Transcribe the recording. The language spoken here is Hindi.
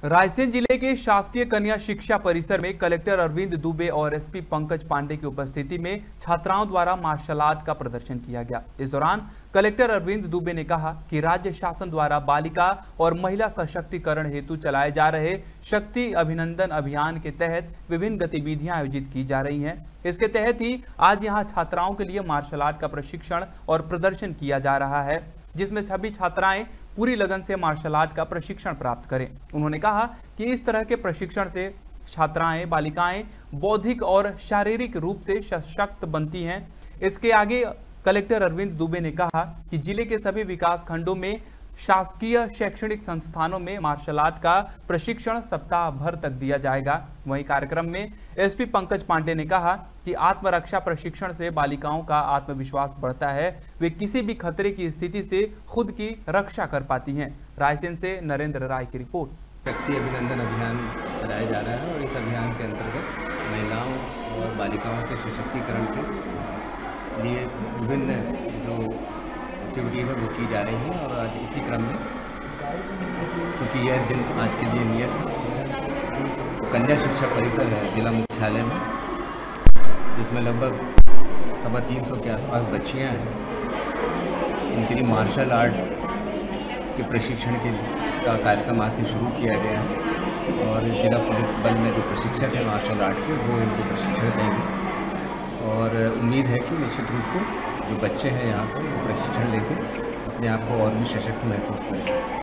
रायसेन जिले के शासकीय कन्या शिक्षा परिसर में कलेक्टर अरविंद दुबे और एसपी पंकज पांडे की उपस्थिति में छात्राओं द्वारा मार्शल आर्ट का प्रदर्शन किया गया। इस दौरान कलेक्टर अरविंद दुबे ने कहा कि राज्य शासन द्वारा बालिका और महिला सशक्तिकरण हेतु चलाए जा रहे शक्ति अभिनंदन अभियान के तहत विभिन्न गतिविधियां आयोजित की जा रही हैं। इसके तहत ही आज यहां छात्राओं के लिए मार्शल आर्ट का प्रशिक्षण और प्रदर्शन किया जा रहा है, जिसमें सभी छात्राएं पूरी लगन से मार्शल आर्ट का प्रशिक्षण प्राप्त करें। उन्होंने कहा कि इस तरह के प्रशिक्षण से छात्राएं बालिकाएं बौद्धिक और शारीरिक रूप से सशक्त बनती हैं। इसके आगे कलेक्टर अरविंद दुबे ने कहा कि जिले के सभी विकास खंडों में शासकीय शैक्षणिक संस्थानों में मार्शल आर्ट का प्रशिक्षण सप्ताह भर तक दिया जाएगा। वहीं कार्यक्रम में एसपी पंकज पांडे ने कहा कि आत्मरक्षा प्रशिक्षण से बालिकाओं का आत्मविश्वास बढ़ता है, वे किसी भी खतरे की स्थिति से खुद की रक्षा कर पाती हैं। रायसेन से नरेंद्र राय की रिपोर्ट। शक्ति अभिनंदन अभियान चलाया जा रहा है और इस अभियान के अंतर्गत महिलाओं और बालिकाओं के सशक्तिकरण के लिए विभिन्न जो एक्टिविटीज़ है वो की जा रही है। और आज इसी क्रम में चूँकि यह दिन आज के लिए नियत है, कन्या शिक्षा परिसर है जिला मुख्यालय में, जिसमें लगभग 350 के आसपास बच्चियाँ हैं। इनके लिए मार्शल आर्ट के प्रशिक्षण का कार्यक्रम आज से शुरू किया गया है और जिला पुलिस बल में जो प्रशिक्षक हैं मार्शल आर्ट के, वो इनको प्रशिक्षण देंगे। और उम्मीद है कि निश्चित रूप से जो बच्चे हैं यहाँ पर वो प्रशिक्षण लेकर अपने आप को और भी सशक्त महसूस करें।